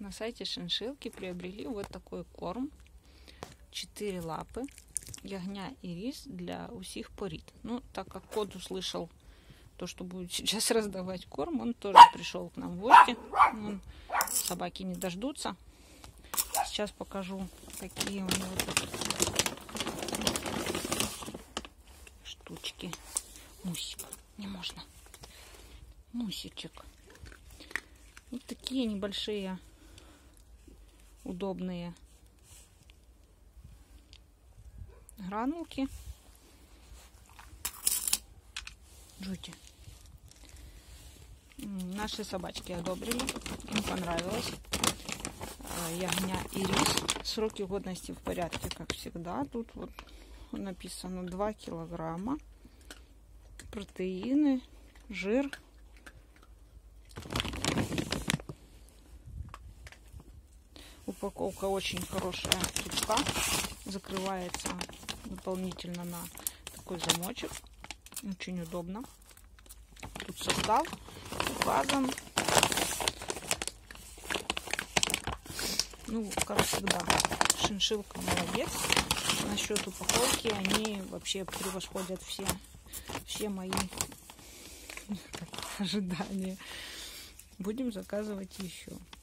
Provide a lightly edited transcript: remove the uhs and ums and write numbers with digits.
на сайте шиншиллки приобрели вот такой корм. 4 лапы, ягня и рис для усіх порід. Ну, так как кот услышал то, что будет сейчас раздавать корм, он тоже пришел к нам в гости. Собаки не дождутся. Сейчас покажу, какие у него тут штучки. Мусик, не можно. Мусичек. Вот такие небольшие, удобные гранулки. Жути. Наши собачки одобрили, им понравилось. Ягня и рис. Сроки годности в порядке, как всегда. Тут вот написано 2 килограмма. Протеины, жир. Упаковка очень хорошая, цупка. Закрывается дополнительно на такой замочек. Очень удобно. Тут состав указан. Ну, как всегда, шиншиллка молодец. Насчет упаковки они вообще превосходят все мои ожидания. Будем заказывать еще.